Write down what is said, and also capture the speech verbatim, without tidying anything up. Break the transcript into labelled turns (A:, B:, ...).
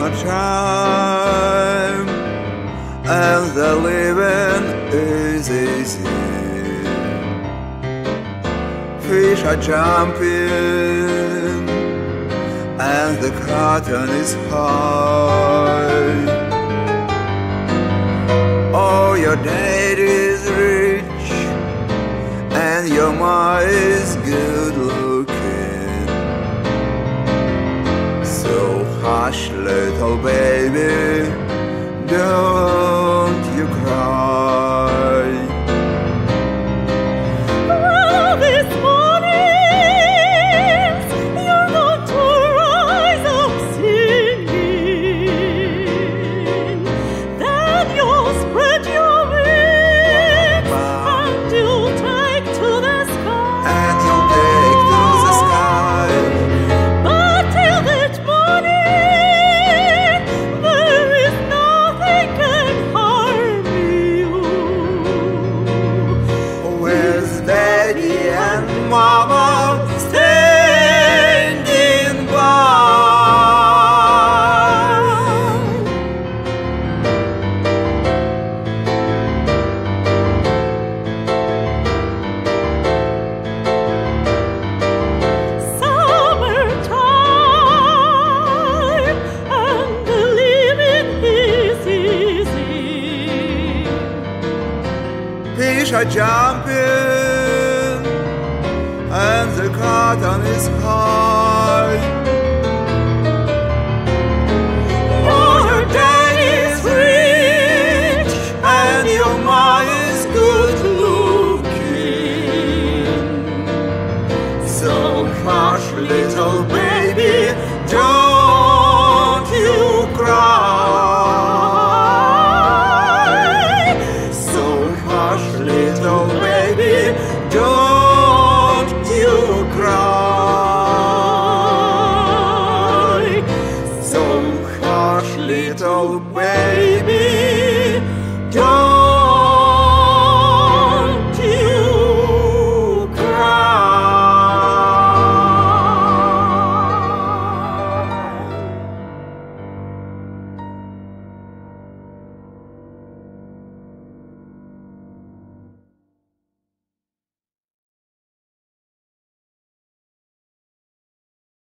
A: summertime, and the living is easy. Fish are jumping, and the cotton is high. Oh, your dad is rich, and your ma is good looking. So hush, little baby, don't you cry.
B: Well, this morning you're going to rise up singing. Then you'll spread your wings and you'll take to the sky.
A: And you'll take to the sky.
B: But till that morning, there is nothing can harm you.
A: With Daddy and Mama standing by.
B: Summertime, and the living is easy.
A: Fish are jumping, and the cotton is high. Oh, your dad is rich, and your ma is good looking. So hush, little baby, don't you cry. So hush, little baby, don't you cry. So hush, little baby, don't